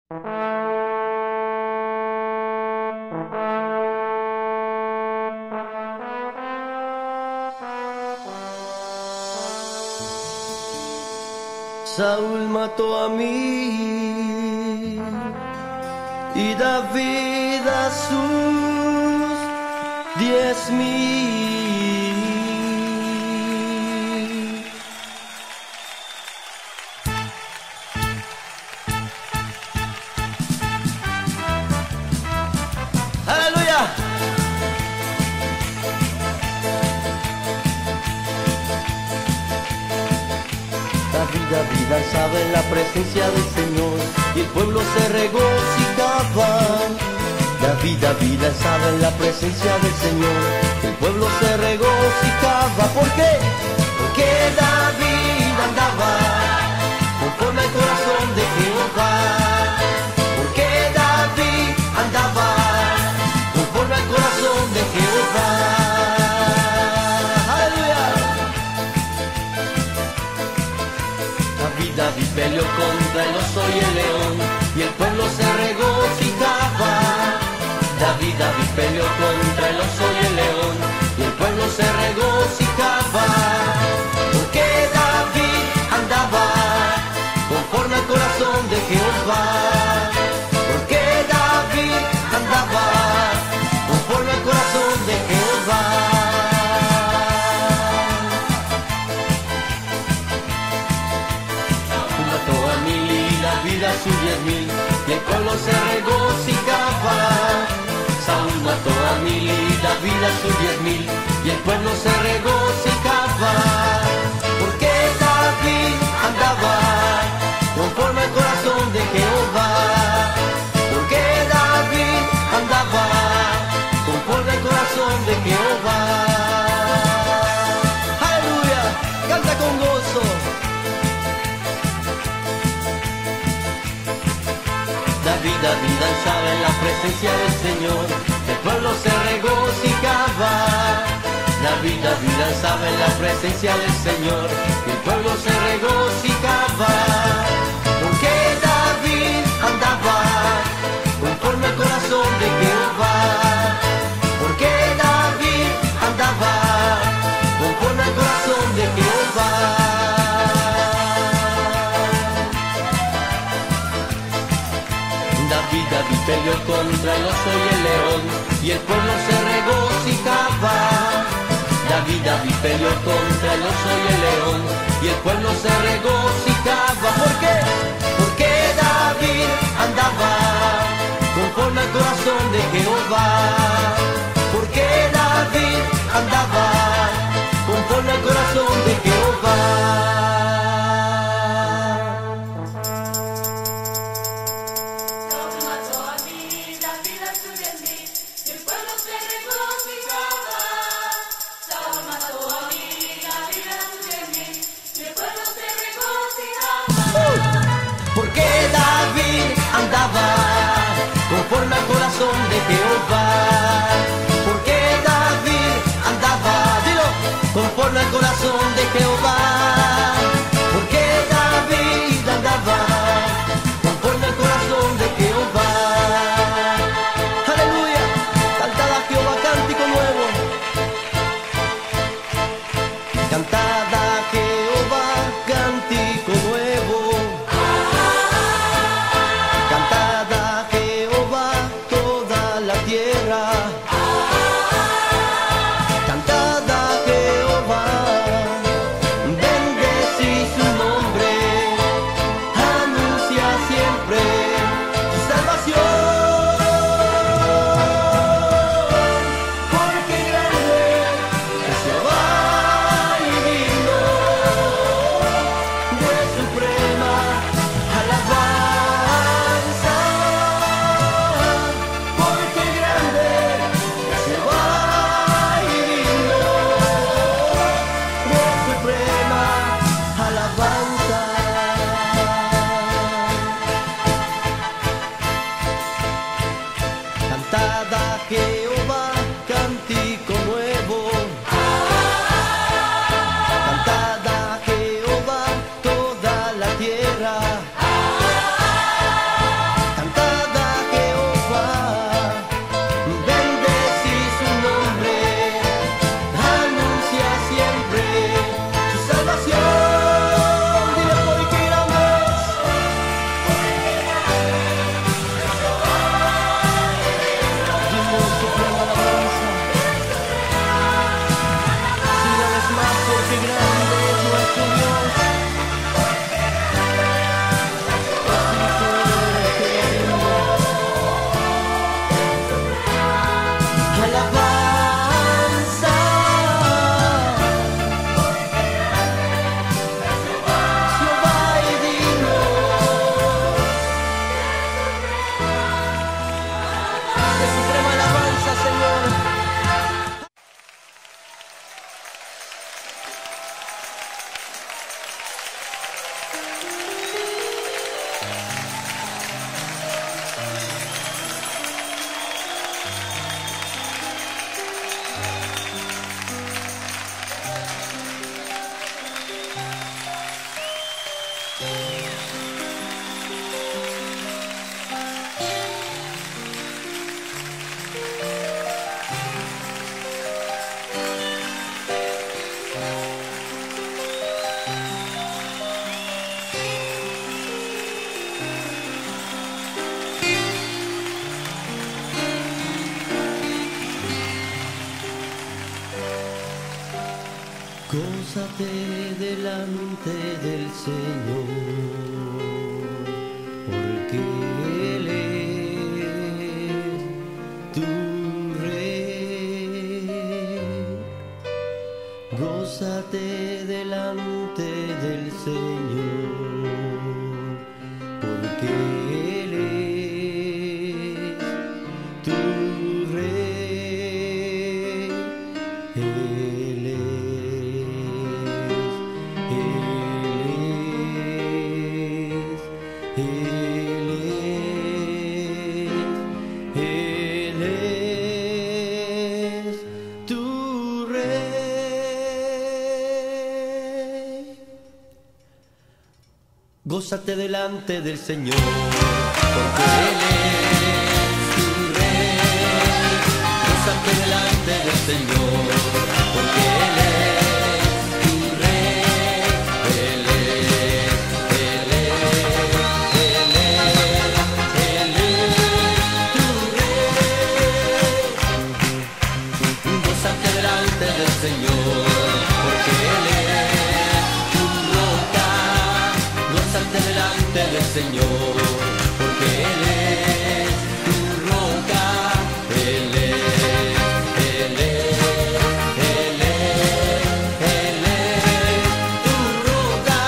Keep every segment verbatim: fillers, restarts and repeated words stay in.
Saúl mató a mí y David a sus diez mil. ¡Aleluya! David danzaba en la presencia del Señor y el pueblo se regocijaba. David, David danzaba en la presencia del Señor y el pueblo se regocijaba. ¿Por qué? Porque David andaba conforme al corazón de Jehová. Porque David andaba conforme al corazón de Jehová. David peleó contra el oso y el león y el pueblo se regocijaba. David, David peleó contra el oso y el león y el pueblo se regocijaba. Porque David andaba conforme al corazón de Jehová. Porque David andaba conforme al corazón de Jehová. A sus diez mil y el pueblo se regocijaba. Saúl mató a mil y David a sus diez mil y el pueblo se regocijaba. Porque David andaba conforme al corazón de Jehová. Porque David andaba conforme al corazón de Jehová. Aleluya, canta con gozo. David, David danzaba en la presencia del Señor, el pueblo se regocijaba. David, David danzaba en la presencia del Señor, el pueblo se regocijaba. Porque David andaba conforme al corazón de Jehová. Porque David andaba conforme al corazón de Jehová. David, David peleó contra el oso y el león y el pueblo se regocijaba. David, David peleó contra el oso y el león y el pueblo se regocijaba. ¿Por qué? Porque David andaba conforme al corazón de Jehová. Porque David andaba conforme al corazón de Jehová. Porque David andaba conforme al corazón de Jehová. Porque David andaba, dilo, conforme al corazón de Jehová. Porque David andaba conforme al corazón de Jehová. Aleluya, cantad a Jehová cántico nuevo. Cantad a Jehová cántico nuevo. Cantad a Jehová toda la tierra. Cantad a Jehová, bendecí su nombre, anuncia siempre su salvación. Porque grande es Jehová y digno de suprema alabanza. Porque grande es Jehová y digno de suprema alabanza. Gózate delante del Señor, porque Él es tu Rey. Gózate delante del Señor, porque Él es tu Rey. Él es Él es, Él es tu Rey. Gózate delante del Señor, porque Él es tu Rey. Gózate delante del Señor, porque Él es tu Rey. Él es, Él es, Él es, Él es tu Rey. Gózate delante del Señor, porque Él es tu roca. Gózate delante del Señor, porque Él es tu roca. Él es, Él es, Él es, Él es tu roca.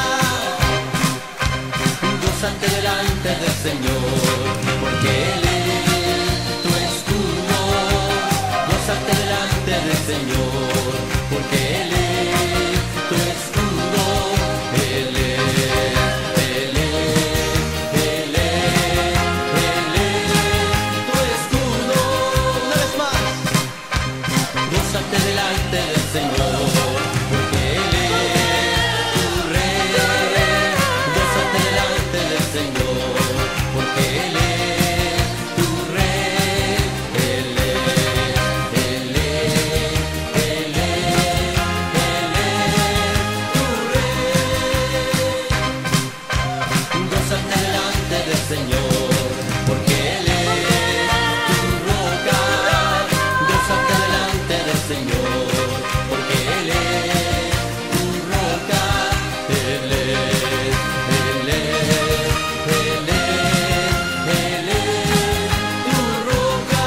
Gózate delante del Señor, porque Él es tu escudo. Gózate delante del Señor, porque Él es tu escudo. Él es, Él es, Él es, Él es tu escudo. Una vez más, gózate delante del Señor, porque Él es tu Rey. Gózate delante del Señor, porque Él es tu Rey. Él es, Él es, Él es, Él es tu Rey. Gózate delante del Señor, porque Él es tu roca. Gózate delante del Señor, porque Él es tu roca. Él es, Él es, Él es, Él es tu roca.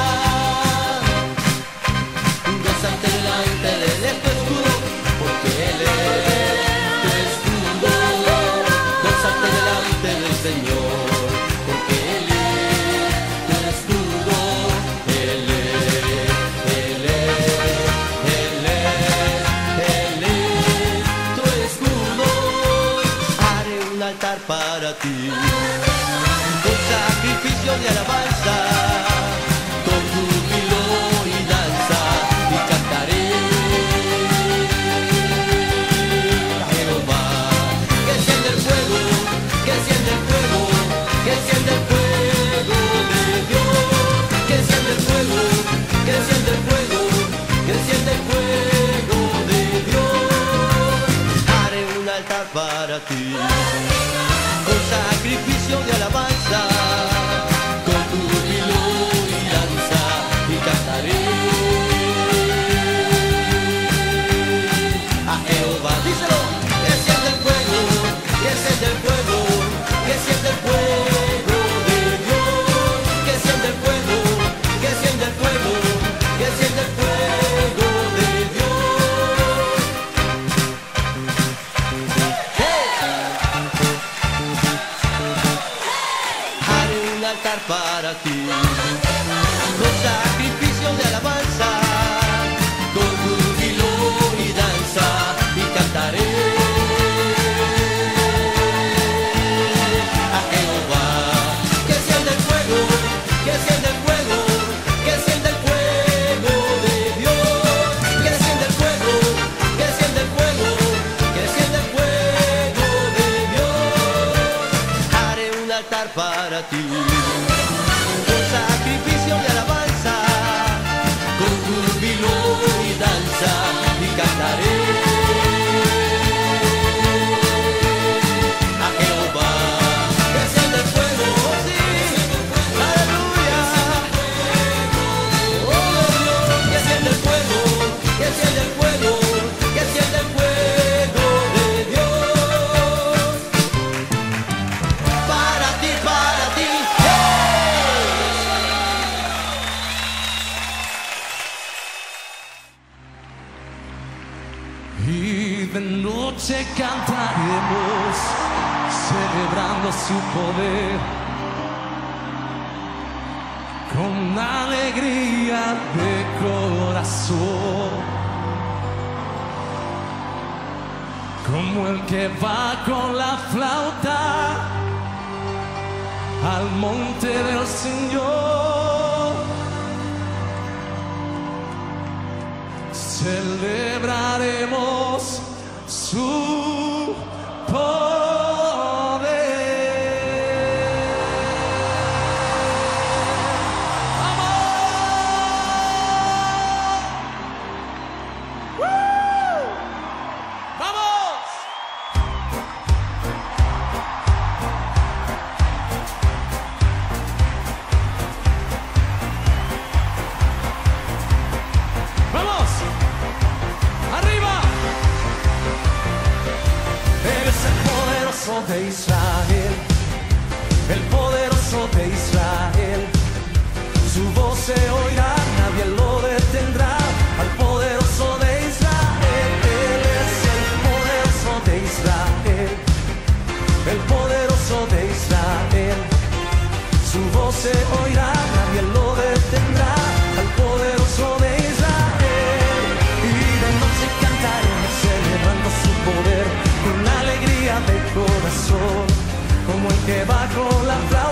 Gózate delante de Él, es tu escudo, porque Él es tu escudo. Gózate delante del Señor, porque Él es tu escudo. Él es, Él es, Él es, Él es tu escudo. Haré un altar para ti, con sacrificio de alabanza, con júbilo y danza, y cantaré a Jehová. Que enciende el fuego, que enciende el fuego, que enciende el fuego de Dios. Que enciende el fuego, que enciende el fuego, que enciende el fuego de Dios. Haré un altar para ti, con sacrificio de alabanza, con júbilo y danza, y cantaré a Jehová. Díselo, que enciende el fuego, que enciende el fuego, que enciende el fuego de Dios. Que enciende el fuego, que enciende el fuego, que enciende el fuego de Dios. ¡Hey! Haré un altar para ti, con sacrificio de alabanza, con júbilo y danza, y cantaré a Jehová. Que enciende el fuego, que enciende el fuego, que enciende el fuego de Dios. Que enciende el fuego, que enciende el fuego, que enciende el fuego de Dios. Haré un altar para ti, con sacrificio de alabanza, con júbilo y danza, y cantaré a Jehová. Que enciende el fuego, oh sí, aleluya. Oh Dios, que enciende el fuego, que enciende el fuego, que enciende el noche cantaremos, celebrando su poder, con alegría de corazón. Como el que va con la flauta al monte del Señor, celebraremos su poder. ¡Vamos! ¡Woo! ¡Vamos! ¡Vamos! ¡Arriba! Eres el poderoso de Israel, el poderoso de Israel. Su voz se oirá, nadie lo detendrá. Al poderoso de Israel, Él es el poderoso de Israel, el poderoso de Israel. Su voz se oirá, nadie lo detendrá. Al poderoso de Israel. Y de noche cantaremos celebrando su poder, con alegría de corazón, como el que va con la flauta